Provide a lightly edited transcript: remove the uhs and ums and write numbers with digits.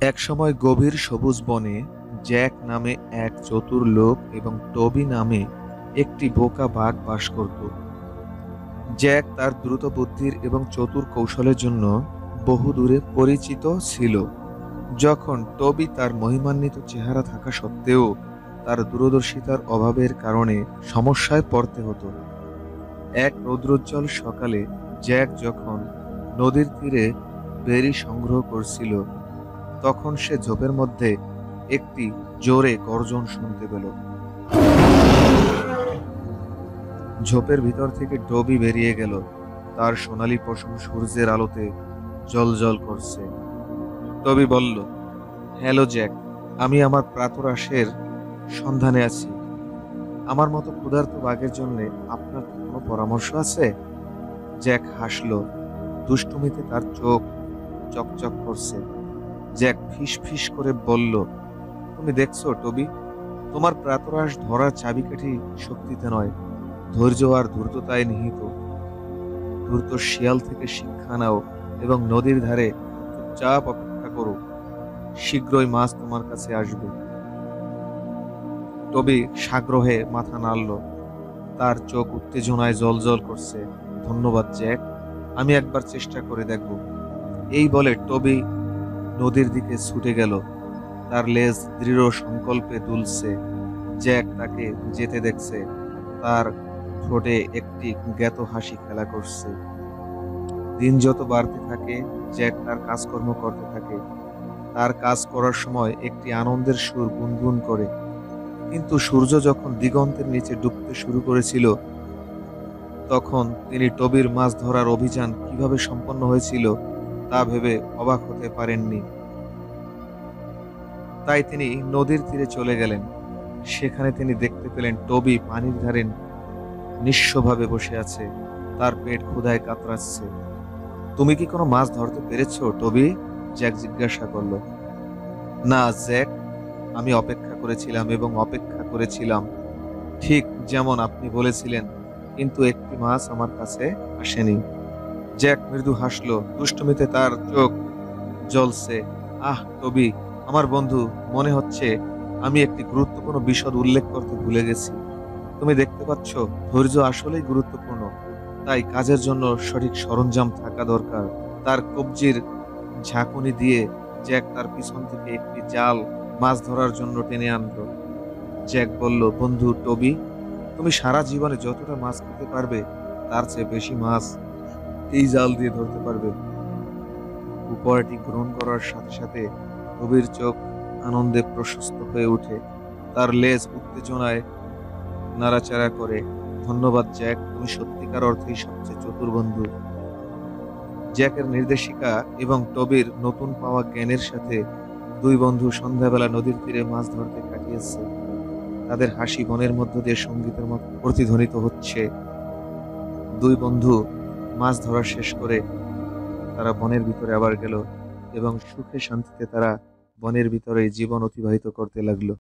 একসময় গভীর সবুজ বনে জ্যাক নামে এক চতুর লোক এবং টবি নামে একটি বোকা বাঘ বাস করত। জ্যাক তার দ্রুত বুদ্ধির এবং চতুর কৌশলের জন্য বহু দূরে পরিচিত ছিল, যখন টবি তার মহিমান্বিত চেহারা থাকা সত্ত্বেও তার দূরদর্শিতার অভাবের কারণে সমস্যায় পড়তে হতো। এক রৌদ্রোজ্জ্বল সকালে জ্যাক যখন নদীর তীরে বেরি সংগ্রহ করছিল, তখন সে ঝোপের মধ্যে একটি জোরে গর্জন শুনতে পেল। ঝোপের ভিতর থেকে টবি বেরিয়ে গেল। তার সোনালী পশম সূর্যের আলোতে জ্বলজ্বল করছে। টবি বলল, হ্যালো জ্যাক, আমি আমার প্রাতরাশের সন্ধানে আছি। আমার মতো ক্ষুধার্ত বাঘের জন্য আপনার কি কোনো পরামর্শ আছে? জ্যাক হাসল। দুষ্টুমিতে তার চোখ চকচক করছে। জ্যাক ফিস ফিস করে বলল, তুমি দেখছো টবি, তোমার প্রাতরাশ ধরার চাবিকাঠি শক্তিতে নয়, ধৈর্য আর ধূর্ততায় নিহিত। ধূর্ত শিয়াল থেকে শিক্ষা নাও এবং নদীর ধারে চুপচাপ অপেক্ষা করো। শীঘ্রই মাছ তোমার কাছে আসবে। টবি সাগ্রহে মাথা নাড়ল। তার চোখ উত্তেজনায় জ্বলজ্বল করছে। ধন্যবাদ জ্যাক, আমি একবার চেষ্টা করে দেখব। এই বলে টবি নদীর দিকে ছুটে গেল। তার লেজ দৃঢ় সংকল্পে দুলছে। জ্যাক তাকে যেতে দেখছে। তার ঠোঁটে একটি জ্ঞাত হাসি খেলা করছে। দিন যত বাড়তে থাকে, জ্যাক তার কাজকর্ম করতে থাকে। তার কাজ করার সময় একটি আনন্দের সুর গুনগুন করে। কিন্তু সূর্য যখন দিগন্তের নিচে ডুবতে শুরু করেছিল, তখন তিনি টবির মাছ ধরার অভিযান কিভাবে সম্পন্ন হয়েছিল তা ভেবে অবাক হতে পারেননি। তাই তিনি নদীর তীরে চলে গেলেন। সেখানে তিনি দেখতে পেলেন টবি পানির ধারে নিঃস্বভাবে বসে আছে। তার পেট ক্ষুধায় কাতরাচ্ছে। তুমি কি কোনো মাছ ধরতে পেরেছো টবি? জ্যাক জিজ্ঞাসা করলো। না জ্যাক, আমি অপেক্ষা করেছিলাম এবং অপেক্ষা করেছিলাম, ঠিক যেমন আপনি বলেছিলেন, কিন্তু একটি মাছ আমার কাছে আসেনি। জ্যাক মৃদু হাসলো। দুষ্টুমিতে তার চোখ জ্বলছে। আহ টবি, আমার বন্ধু, মনে হচ্ছে আমি একটি গুরুত্বপূর্ণ বিশদ উল্লেখ করতে ভুলে গেছি। তুমি দেখতে পাচ্ছ, ধৈর্য আসলেই গুরুত্বপূর্ণ। তাই কাজের জন্য সঠিক সরঞ্জাম থাকা দরকার। তার কবজির ঝাঁকুনি দিয়ে জ্যাক তার পিছন থেকে একটি জাল মাছ ধরার জন্য টেনে আনলো। জ্যাক বলল, বন্ধু টবি, তুমি সারা জীবনে যতটা মাছ খেতে পারবে তার চেয়ে বেশি মাছ এই জাল দিয়ে ধরতে পারবে। উপহারটি গ্রহণ করার সাথে সাথে টবির চোখ আনন্দে প্রশস্ত হয়ে ওঠে। তার লেজ উত্তেজনায় নাড়াচাড়া করে। ধন্যবাদ জ্যাক, তুমি সত্যিকার অর্থেই সবচেয়ে চতুর বন্ধু। জ্যাকের নির্দেশিকা এবং টবির নতুন পাওয়া জ্ঞানের সাথে দুই বন্ধু সন্ধ্যাবেলা নদীর তীরে মাছ ধরতে কাটিয়েছে। তাদের হাসি বনের মধ্য দিয়ে সঙ্গীতের মতো প্রতিধ্বনিত হচ্ছে। দুই বন্ধু মাছ ধরা শেষ করে তারা বনের ভিতরে আবার গেল এবং সুখে শান্তিতে তারা বনের ভিতরে জীবন অতিবাহিত করতে লাগলো।